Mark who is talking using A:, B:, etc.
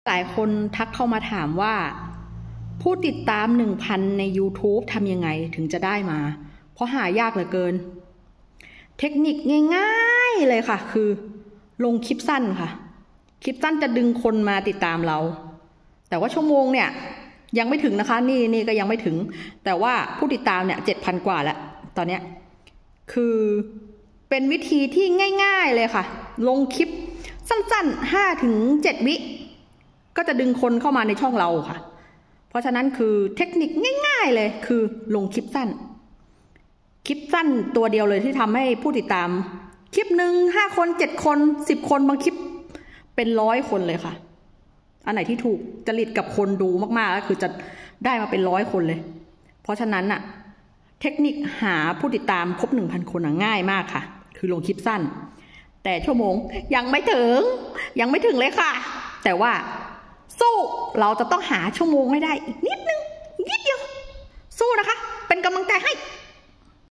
A: หลายคนทักเข้ามาถามว่าผู้ติดตาม 1,000 ใน YouTube ทำยังไงถึงจะได้มาเพราะหายากเหลือเกินเทคนิคง่ายๆเลยค่ะคือลงคลิปสั้นค่ะคลิปสั้นจะดึงคนมาติดตามเราแต่ว่าชั่วโมงเนี่ยยังไม่ถึงนะคะนี่ก็ยังไม่ถึงแต่ว่าผู้ติดตามเนี่ย 7,000 กว่าแล้วตอนเนี้ยคือเป็นวิธีที่ง่ายๆเลยค่ะลงคลิปสั้นๆ 5-7 วิก็จะดึงคนเข้ามาในช่องเราค่ะเพราะฉะนั้นคือเทคนิคง่ายๆเลยคือลงคลิปสั้นตัวเดียวเลยที่ทำให้ผู้ติดตามคลิปหนึ่ง5 คน 7 คน 10 คนบางคลิปเป็น100 คนเลยค่ะอันไหนที่ถูกจริตกับคนดูมากๆก็คือจะได้มาเป็น100 คนเลยเพราะฉะนั้นน่ะเทคนิคหาผู้ติดตามครบ 1,000 คนง่ายมากค่ะคือลงคลิปสั้นแต่ชั่วโมงยังไม่ถึงเลยค่ะแต่ว่าสู้เราจะต้องหาชั่วโมงให้ได้อีกนิดนึงนิดเดียวสู้นะคะเป็นกำลังใจให้